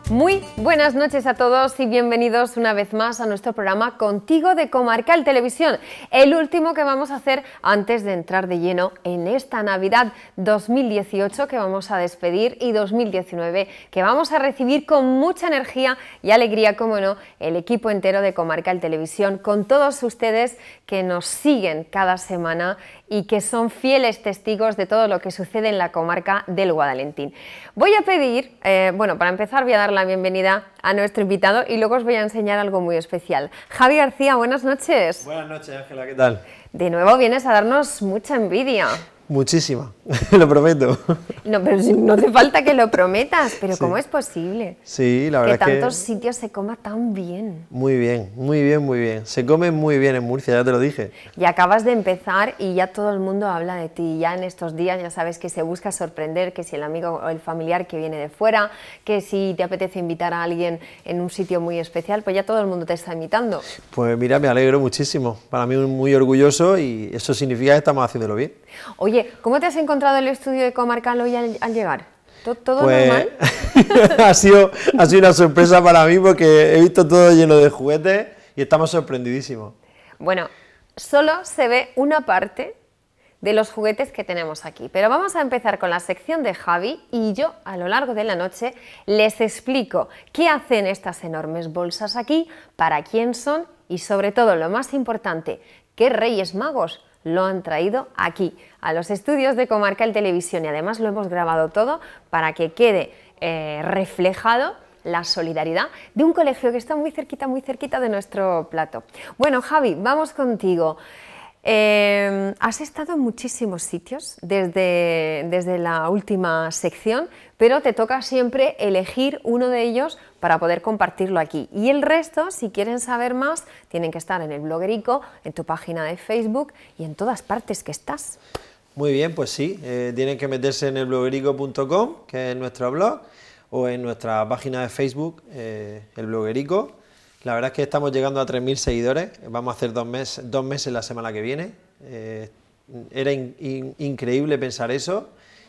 Muy buenas noches a todos y bienvenidos una vez más a nuestro programa Contigo de Comarcal Televisión, el último que vamos a hacer antes de entrar de lleno en esta Navidad 2018 que vamos a despedir y 2019 que vamos a recibir con mucha energía y alegría, como no, el equipo entero de Comarcal Televisión, con todos ustedes que nos siguen cada semana y que son fieles testigos de todo lo que sucede en la comarca del Guadalentín. Voy a pedir, para empezar voy a dar la bienvenida a nuestro invitado y luego os voy a enseñar algo muy especial. Javi García, buenas noches. Buenas noches, Ángela, ¿qué tal? De nuevo vienes a darnos mucha envidia. Muchísima, lo prometo. No, pero no hace falta que lo prometas, pero sí. ¿Cómo es posible? Sí, la verdad que tantos sitios se coma tan bien. Muy bien, muy bien, muy bien. Se come muy bien en Murcia, ya te lo dije. Y acabas de empezar y ya todo el mundo habla de ti. Ya en estos días ya sabes que se busca sorprender, que si el amigo o el familiar que viene de fuera, que si te apetece invitar a alguien en un sitio muy especial, pues ya todo el mundo te está invitando. Pues mira, me alegro muchísimo. Para mí muy orgulloso y eso significa que estamos haciéndolo bien. Oye, ¿cómo te has encontrado el estudio de Comarcal hoy al llegar? ¿Todo pues, normal? ha sido una sorpresa para mí porque he visto todo lleno de juguetes y estamos sorprendidísimos. Bueno, solo se ve una parte de los juguetes que tenemos aquí, pero vamos a empezar con la sección de Javi y yo a lo largo de la noche les explico qué hacen estas enormes bolsas aquí, para quién son y sobre todo, lo más importante, qué Reyes Magos lo han traído aquí, a los estudios de Comarcal Televisión, y además lo hemos grabado todo para que quede reflejado la solidaridad de un colegio que está muy cerquita de nuestro plato. Bueno, Javi, vamos contigo. Has estado en muchísimos sitios desde la última sección, pero te toca siempre elegir uno de ellos para poder compartirlo aquí. Y el resto, si quieren saber más, tienen que estar en el Bloguerico, en tu página de Facebook y en todas partes que estás. Muy bien, pues sí, tienen que meterse en elbloguerico.com, que es nuestro blog, o en nuestra página de Facebook, el Bloguerico. La verdad es que estamos llegando a 3.000 seguidores, vamos a hacer dos meses la semana que viene. Era increíble pensar eso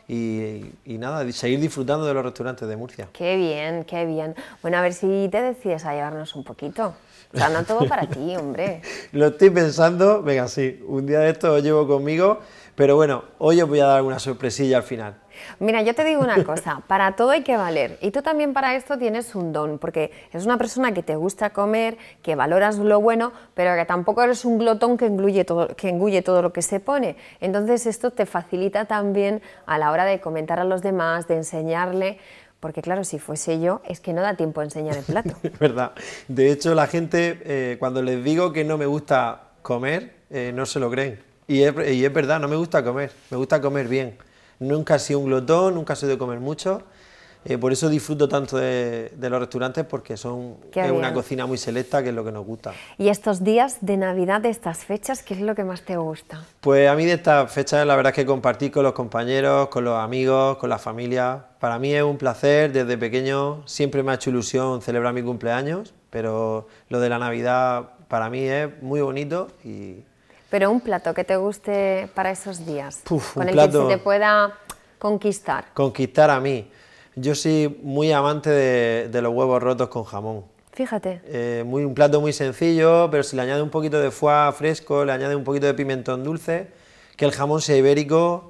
y nada, seguir disfrutando de los restaurantes de Murcia. Qué bien, qué bien. Bueno, a ver si te decides a llevarnos un poquito. O sea, no todo para ti, hombre. Lo estoy pensando, venga, sí, un día de esto os llevo conmigo, pero bueno, hoy os voy a dar una sorpresilla al final. Mira, yo te digo una cosa, para todo hay que valer, y tú también para esto tienes un don, porque eres una persona que te gusta comer, que valoras lo bueno, pero que tampoco eres un glotón que engulle todo lo que se pone. Entonces esto te facilita también a la hora de comentar a los demás, de enseñarle, porque claro, si fuese yo, es que no da tiempo a enseñar el plato. Es verdad. De hecho, la gente, cuando les digo que no me gusta comer, no se lo creen. Y es verdad, no me gusta comer bien. Nunca he sido un glotón, nunca he sido de comer mucho, por eso disfruto tanto de los restaurantes, porque es una cocina muy selecta, que es lo que nos gusta. ¿Y estos días de Navidad, de estas fechas, qué es lo que más te gusta? Pues a mí de estas fechas la verdad es que compartir con los compañeros, con los amigos, con la familia, para mí es un placer. Desde pequeño siempre me ha hecho ilusión celebrar mi cumpleaños, pero lo de la Navidad para mí es muy bonito y... Pero un plato que te guste para esos días, con el plato, que se te pueda conquistar. Conquistar a mí. Yo soy muy amante de los huevos rotos con jamón. Fíjate. Un plato muy sencillo, pero si le añade un poquito de foie fresco, le añade un poquito de pimentón dulce, que el jamón sea ibérico,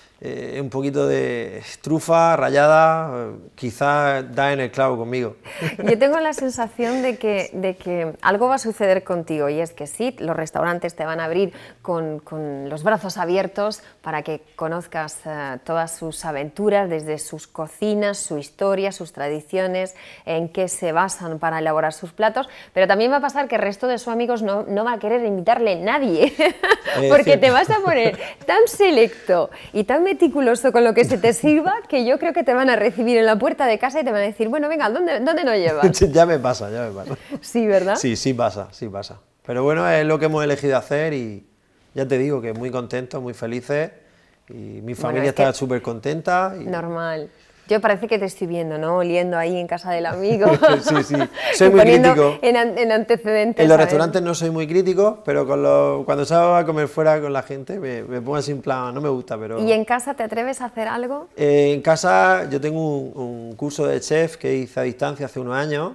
un poquito de trufa rallada, quizás da en el clavo conmigo. Yo tengo la sensación de que algo va a suceder contigo, y es que sí, los restaurantes te van a abrir con los brazos abiertos para que conozcas todas sus aventuras, desde sus cocinas, su historia, sus tradiciones, en qué se basan para elaborar sus platos, pero también va a pasar que el resto de sus amigos no va a querer invitarle nadie, porque te vas a poner tan selecto y tan meticuloso con lo que se te sirva, que yo creo que te van a recibir en la puerta de casa y te van a decir, bueno, venga, ¿dónde nos llevas? Ya me pasa. Sí, ¿verdad? Sí pasa. Pero bueno, es lo que hemos elegido hacer y ya te digo que muy contentos, muy felices, y mi familia está súper contenta. Normal. Yo parece que te estoy viendo, ¿no? Oliendo ahí en casa del amigo. Sí, sí, soy muy crítico. En antecedentes. En los restaurantes no soy muy crítico, pero cuando salgo a comer fuera con la gente me pongo así en plan, no me gusta, pero... ¿Y en casa te atreves a hacer algo? En casa yo tengo un curso de chef que hice a distancia hace unos años,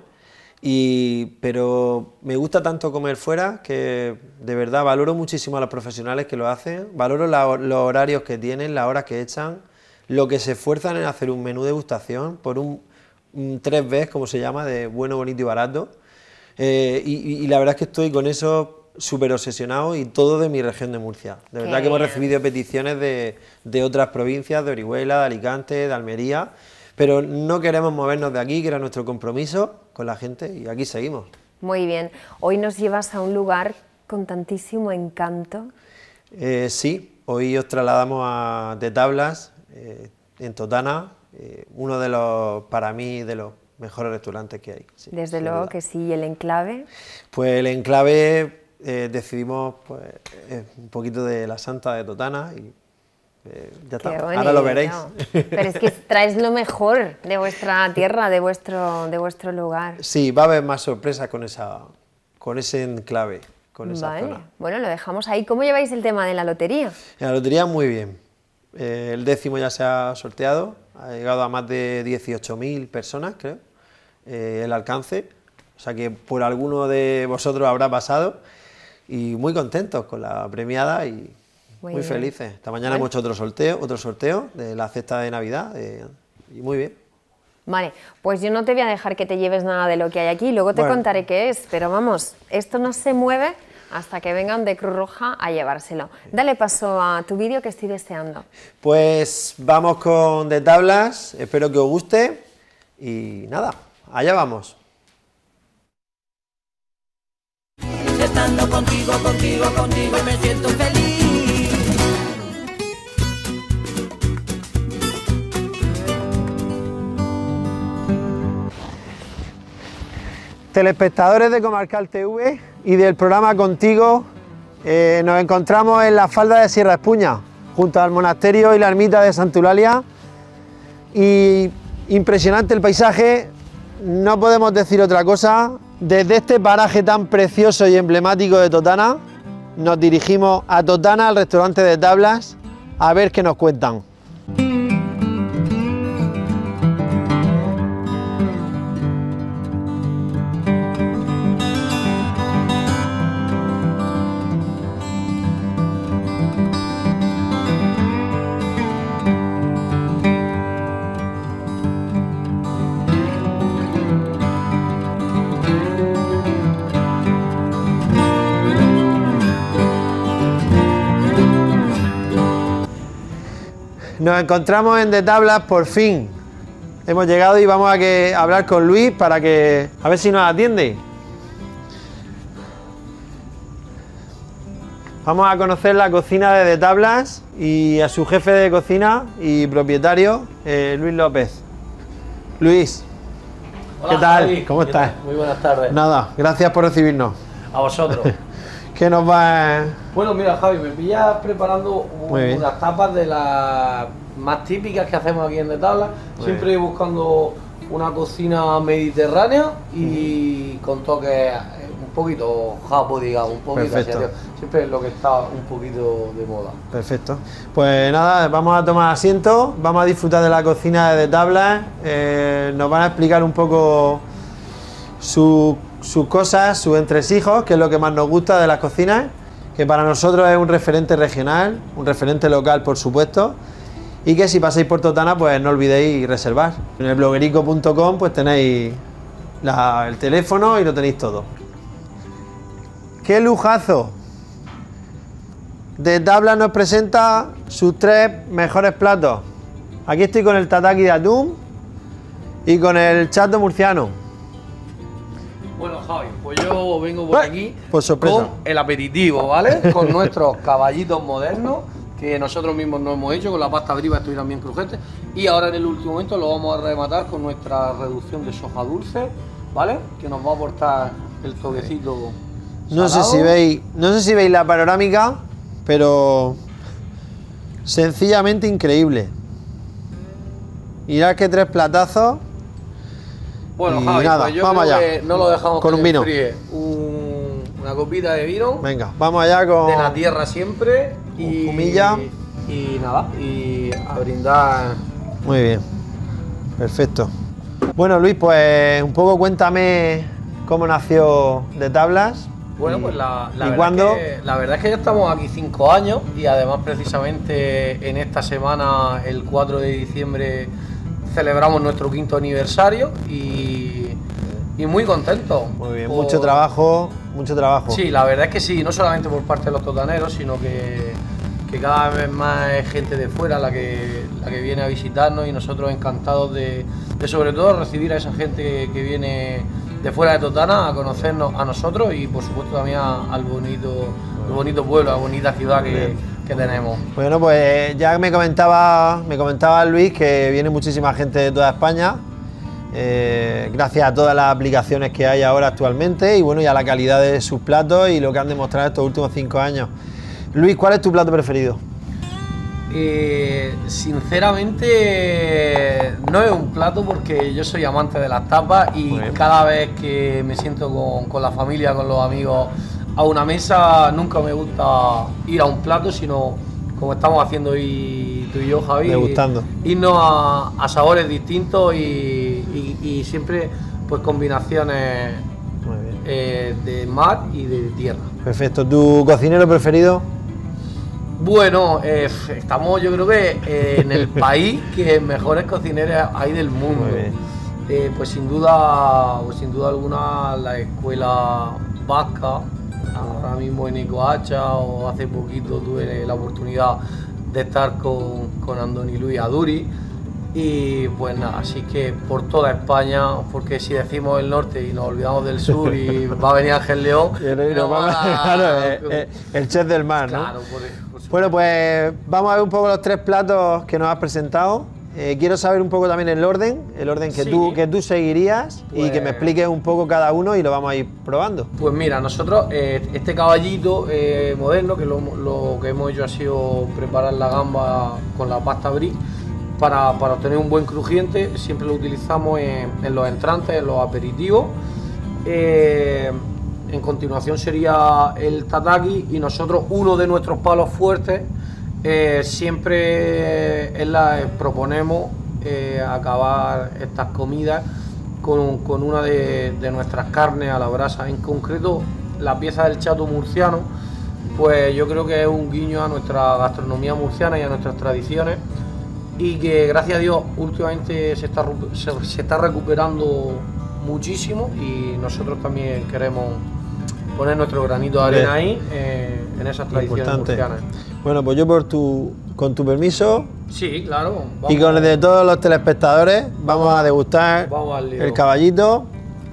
pero me gusta tanto comer fuera que de verdad valoro muchísimo a los profesionales que lo hacen, valoro los horarios que tienen, las horas que echan, lo que se esfuerzan en hacer un menú de degustación por un 3Bs, como se llama, de bueno, bonito y barato. Y la verdad es que estoy con eso súper obsesionado y todo de mi región de Murcia. De verdad que hemos recibido peticiones de otras provincias, de Orihuela, de Alicante, de Almería, pero no queremos movernos de aquí, que era nuestro compromiso con la gente, y aquí seguimos. Muy bien. Hoy nos llevas a un lugar con tantísimo encanto. Sí, hoy os trasladamos de Tablas, en Totana, uno de los, para mí, de los mejores restaurantes que hay. Sí, desde luego que sí. ¿Y el enclave? Pues el enclave decidimos pues, un poquito de la Santa de Totana y ya está. Ahora lo veréis. Pero es que traes lo mejor de vuestra tierra, de vuestro lugar. Sí, va a haber más sorpresas con ese enclave, con esa zona. Bueno, lo dejamos ahí. ¿Cómo lleváis el tema de la lotería? En la lotería muy bien. El 10º ya se ha sorteado, ha llegado a más de 18.000 personas, creo, el alcance, o sea que por alguno de vosotros habrá pasado, y muy contentos con la premiada y muy felices. Esta mañana hemos hecho otro sorteo de la cesta de Navidad, y muy bien. Vale, pues yo no te voy a dejar que te lleves nada de lo que hay aquí, luego te contaré qué es, pero vamos, esto no se mueve hasta que vengan de Cruz Roja a llevárselo. Dale paso a tu vídeo que estoy deseando. Pues vamos con De Tablas, espero que os guste y nada, allá vamos. Estando contigo me siento feliz. Telespectadores de Comarcal TV y del programa Contigo, nos encontramos en la falda de Sierra Espuña, junto al monasterio y la ermita de Santa Eulalia, y impresionante el paisaje, no podemos decir otra cosa. Desde este paraje tan precioso y emblemático de Totana, nos dirigimos a Totana, al restaurante de Tablas, a ver qué nos cuentan. Nos encontramos en De Tablas por fin. Hemos llegado y vamos a hablar con Luis para a ver si nos atiende. Vamos a conocer la cocina de Tablas y a su jefe de cocina y propietario, Luis López. Luis, hola, ¿qué tal? Javi. ¿Cómo estás? Muy buenas tardes. Nada, gracias por recibirnos. A vosotros. ¿Qué nos va? Bueno, mira, Javi, me pillas preparando unas tapas de las más típicas que hacemos aquí en De Tablas. Siempre buscando una cocina mediterránea y con toques un poquito japo, digamos, un poquito asiático. Siempre es lo que está un poquito de moda. Perfecto. Pues nada, vamos a tomar asiento, vamos a disfrutar de la cocina de Tablas. Nos van a explicar un poco sus cosas, sus entresijos, que es lo que más nos gusta de las cocinas, que para nosotros es un referente regional, un referente local, por supuesto, y que si pasáis por Totana, pues no olvidéis reservar. En el bloguerico.com pues tenéis el teléfono y lo tenéis todo. ¡Qué lujazo! De Tablas nos presenta sus 3 mejores platos. Aquí estoy con el tataki de atún y con el chato murciano. Bueno, Javi, pues yo vengo por aquí por sorpresa con el aperitivo, ¿vale? Con nuestros caballitos modernos que nosotros mismos nos hemos hecho, con la pasta briva estuvieran bien crujientes, y ahora en el último momento lo vamos a rematar con nuestra reducción de soja dulce, ¿vale? Que nos va a aportar el toquecito no sé si veis la panorámica, pero sencillamente increíble. Mirad que 3 platazos. Bueno, Y Javi, nada, pues yo vamos creo allá. que no lo dejamos Con que un vino. enfríe. Una copita de vino. Venga, vamos allá con... De la tierra siempre. Y Jumilla. Y nada, y a brindar. Muy bien, perfecto. Bueno, Luis, pues un poco cuéntame cómo nació De Tablas. Bueno, pues la ¿Y cuándo? verdad es que ya estamos aquí 5 años y además precisamente en esta semana, el 4 de diciembre, celebramos nuestro 5º aniversario y muy contentos. Muy bien, por- mucho trabajo, mucho trabajo. Sí, la verdad es que sí, no solamente por parte de los totaneros, sino que cada vez más es gente de fuera la que viene a visitarnos y nosotros encantados de sobre todo recibir a esa gente que viene de fuera de Totana a conocernos a nosotros y por supuesto también al bonito pueblo, a la bonita ciudad que tenemos. Bueno, pues ya me comentaba Luis que viene muchísima gente de toda España, gracias a todas las aplicaciones que hay ahora actualmente y bueno, y a la calidad de sus platos y lo que han demostrado estos últimos 5 años. Luis, ¿cuál es tu plato preferido? Sinceramente no es un plato porque yo soy amante de las tapas y Muy bien. cada vez que me siento con la familia, con los amigos a una mesa, nunca me gusta ir a un plato, sino como estamos haciendo hoy tú y yo, Javi, Degustando. irnos a sabores distintos y siempre pues combinaciones Muy bien. de mar y de tierra. Perfecto. ¿Tu cocinero preferido? Bueno, estamos yo creo que en el país que mejores cocineros hay del mundo. Muy bien. Pues sin duda alguna la escuela vasca, ahora mismo en Ecohacha o hace poquito tuve la oportunidad de estar con Andoni Luis Aduri y pues nada, así que por toda España, porque si decimos el norte y nos olvidamos del sur y va a venir Ángel León, no van a- Claro, el chef del mar, ¿no? Claro, por supuesto. Bueno, pues vamos a ver un poco los 3 platos que nos has presentado. Quiero saber un poco también el orden que, Sí. que tú seguirías y que me Pues- expliques un poco cada uno y lo vamos a ir probando. Pues mira, nosotros este caballito moderno, que lo que hemos hecho ha sido preparar la gamba con la pasta brie para obtener un buen crujiente, siempre lo utilizamos en los entrantes, en los aperitivos. En continuación sería el tataki y nosotros uno de nuestros palos fuertes siempre proponemos acabar estas comidas con una de nuestras carnes a la brasa, en concreto la pieza del chato murciano, pues yo creo que es un guiño a nuestra gastronomía murciana y a nuestras tradiciones y que gracias a Dios últimamente se está recuperando muchísimo y nosotros también queremos poner nuestro granito de arena ahí en esas tradiciones Importante. murcianas. Bueno, pues yo con tu permiso Sí, claro. y con el de todos los telespectadores vamos a degustar vamos al lío. el caballito.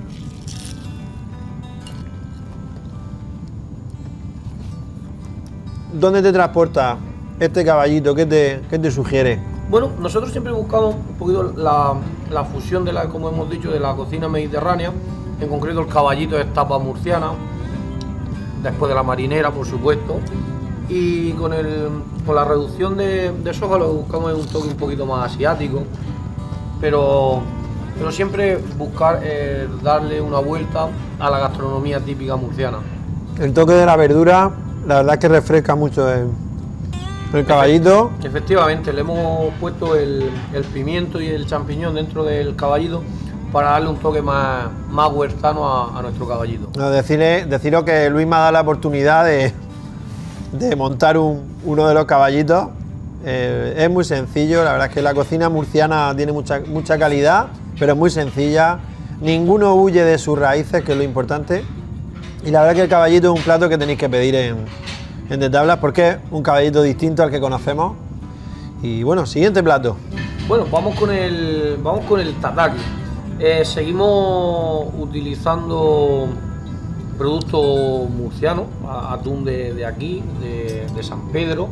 ¿Dónde te transporta este caballito? ¿Qué te sugiere? Bueno, nosotros siempre buscamos un poquito la fusión como hemos dicho, de la cocina mediterránea. En concreto el caballito es tapa murciana, después de la marinera, por supuesto. Y con la reducción de soja lo que buscamos es un toque un poquito más asiático. Pero siempre buscar darle una vuelta a la gastronomía típica murciana. El toque de la verdura, la verdad es que refresca mucho el caballito. Efectivamente, le hemos puesto el pimiento y el champiñón dentro del caballito para darle un toque más huertano a nuestro caballito. No, deciros que Luis me ha dado la oportunidad de montar uno de los caballitos. Es muy sencillo, la verdad es que la cocina murciana tiene mucha calidad, pero es muy sencilla. Ninguno huye de sus raíces, que es lo importante. Y la verdad es que el caballito es un plato que tenéis que pedir en De Tablas porque es un caballito distinto al que conocemos. Y bueno, siguiente plato. Bueno, vamos con el tataki. Seguimos utilizando productos murcianos, atún de aquí, de San Pedro,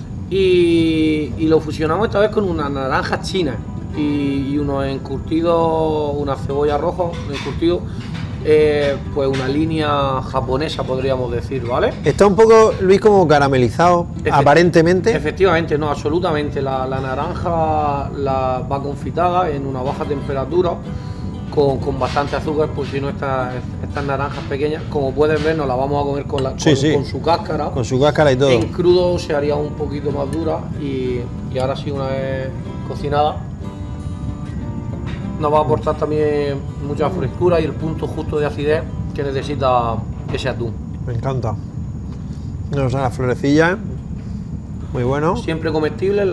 y lo fusionamos esta vez con unas naranjas chinas y unos encurtidos, una cebolla roja, un encurtido pues una línea japonesa, podríamos decir, ¿vale? Está un poco, Luis, como caramelizado, aparentemente. Efectivamente, no, absolutamente. La naranja va confitada en una baja temperatura con bastante azúcar, pues si no estas naranjas pequeñas, como puedes ver, nos las vamos a comer con su cáscara. Con su cáscara y todo. En crudo se haría un poquito más dura y ahora sí, una vez cocinada, nos va a aportar también mucha frescura y el punto justo de acidez que necesita ese atún. Me encanta. No, o sea, las florecillas, muy bueno. Siempre comestibles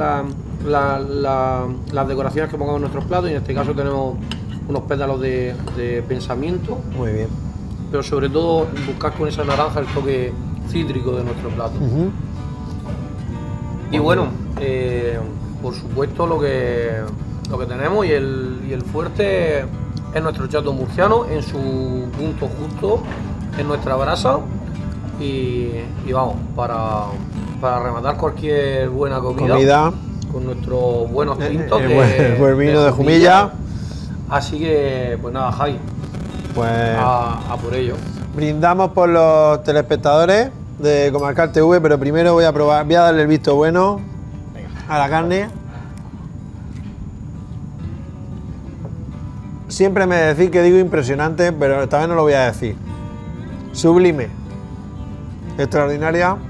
las decoraciones que pongamos en nuestros platos, y en este caso tenemos unos pétalos de pensamiento. Muy bien. Pero sobre todo buscar con esa naranja el toque cítrico de nuestro plato. Y bueno, por supuesto lo que tenemos y el fuerte es nuestro chato murciano en su punto justo, en nuestra brasa, y vamos, para rematar cualquier buena comida con nuestros buenos tintos el buen vino de Jumilla. Así que, pues nada, Javi, pues a por ello. Brindamos por los telespectadores de Comarcal TV, pero primero voy a darle el visto bueno a la carne. Siempre me decís que digo impresionante, pero esta vez no lo voy a decir. Sublime. Extraordinaria.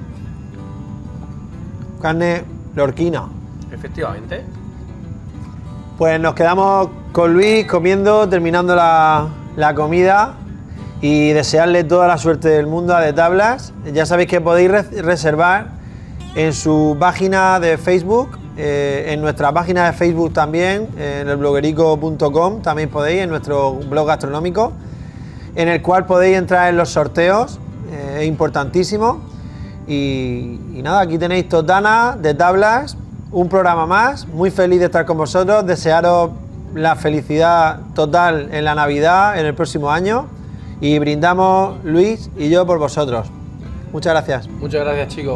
Carne lorquina. Efectivamente. Pues nos quedamos con Luis comiendo, terminando la comida, y desearle toda la suerte del mundo a De Tablas. Ya sabéis que podéis reservar en su página de Facebook, en nuestra página de Facebook también, en elbloguerico.com, también podéis, en nuestro blog gastronómico, en el cual podéis entrar en los sorteos, es importantísimo. Y nada, aquí tenéis Totana, De Tablas, un programa más, muy feliz de estar con vosotros, desearos la felicidad total en la Navidad, en el próximo año, y brindamos Luis y yo por vosotros. Muchas gracias. Muchas gracias, chicos.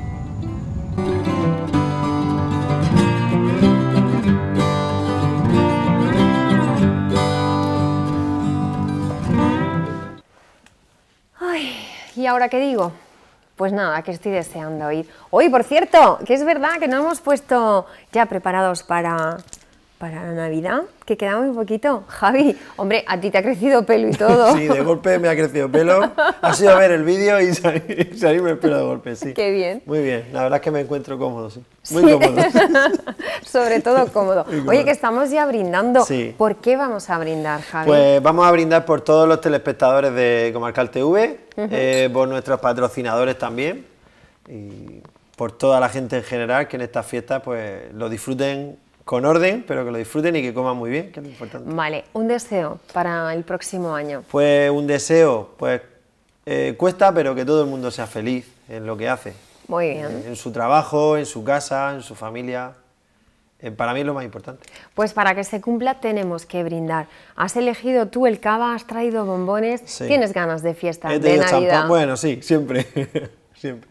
Ay, ¿y ahora qué digo? Pues nada, que estoy deseando ir. Hoy, por cierto, que es verdad que nos hemos puesto ya preparados para la Navidad, que queda muy poquito. Javi, hombre, a ti te ha crecido pelo y todo. Sí, de golpe me ha crecido pelo. Ha sido a ver el vídeo y salirme el pelo de golpe, sí. Qué bien. Muy bien, la verdad es que me encuentro cómodo, sí. Muy cómodo. Sobre todo cómodo. Oye, que estamos ya brindando. Sí. ¿Por qué vamos a brindar, Javi? Pues vamos a brindar por todos los telespectadores de Comarcal TV, por nuestros patrocinadores también, y por toda la gente en general que en estas fiestas pues lo disfruten con orden, pero que lo disfruten y que coman muy bien, que es lo importante. Vale, un deseo para el próximo año. Pues un deseo, pues cuesta, pero que todo el mundo sea feliz en lo que hace. Muy bien. En su trabajo, en su casa, en su familia. Para mí es lo más importante. Pues para que se cumpla tenemos que brindar. Has elegido tú el cava, has traído bombones, Sí. Tienes ganas de fiesta, He de tenido Navidad. champán. Bueno, sí, siempre. Siempre.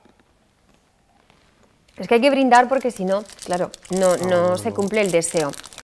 Es que hay que brindar porque si no, claro, no se cumple el deseo.